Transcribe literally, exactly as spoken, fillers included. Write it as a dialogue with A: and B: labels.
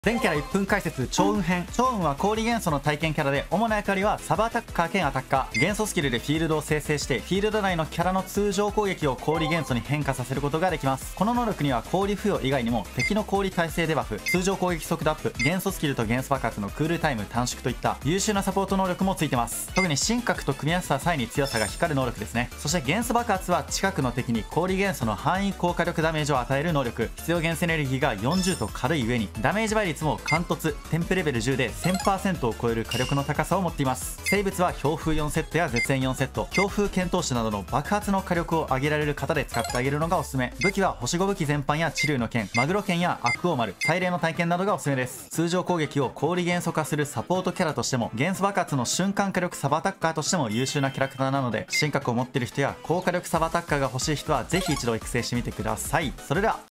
A: 全キャラいっぷん解説超運編。超運は氷元素の体験キャラで、主な役割はサブアタッカー兼アタッカー。元素スキルでフィールドを生成して、フィールド内のキャラの通常攻撃を氷元素に変化させることができます。この能力には氷付与以外にも、敵の氷耐性デバフ、通常攻撃速度アップ、元素スキルと元素爆発のクールタイム短縮といった優秀なサポート能力もついてます。特に神格と組み合わせた際に強さが光る能力ですね。そして元素爆発は近くの敵に氷元素の範囲効果力ダメージを与える能力。必要元素エネルギーがよんじゅうと軽い上に、ダメージ倍率も貫突添付レベルじゅうで せんパーセント を超える火力の高さを持っています。生物は強風よんセットや絶縁よんセット、強風剣闘士などの爆発の火力を上げられる方で使ってあげるのがおすすめ。武器は星ご武器全般や地竜の剣、マグロ剣や悪王丸、祭霊の体験などがおすすめです。通常攻撃を氷元素化するサポートキャラとしても、元素爆発の瞬間火力サブアタッカーとしても優秀なキャラクターなので、神格を持っている人や高火力サブアタッカーが欲しい人はぜひ一度育成してみてください。それでは